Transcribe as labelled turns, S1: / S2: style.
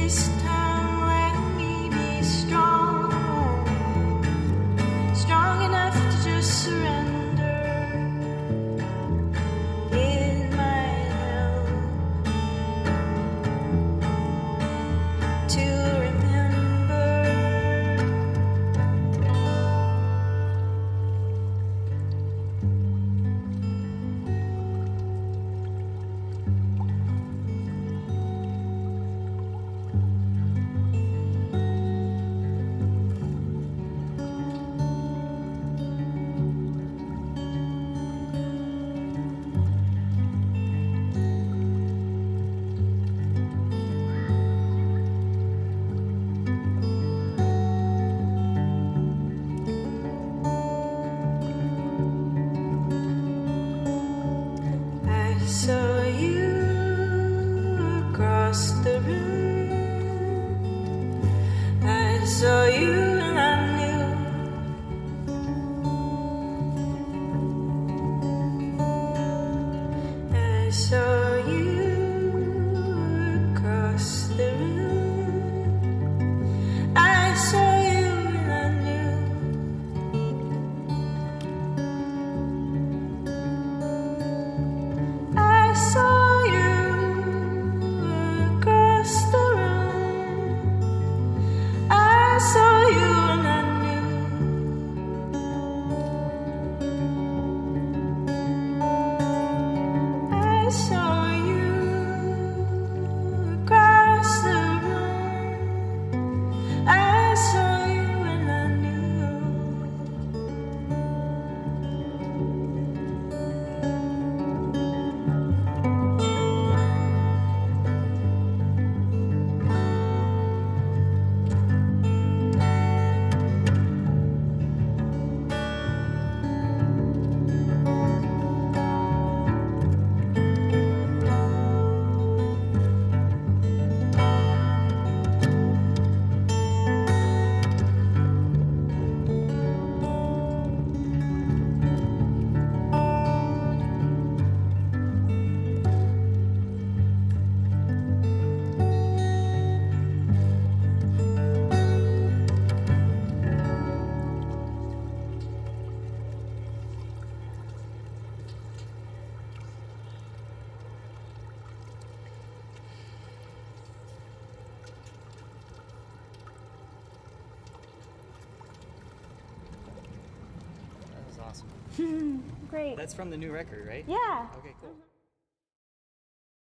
S1: This time let me be strong, strong enough to just surrender in my hell, to remember. I saw you across the room. I saw you and I knew. I saw you across the room. I saw you and I knew. I saw you across the room. I saw you and I knew. I saw you across the room. I saw you and I knew.
S2: That was awesome.
S3: Great.
S2: That's from the new record, right?
S3: Yeah.
S2: Okay, cool.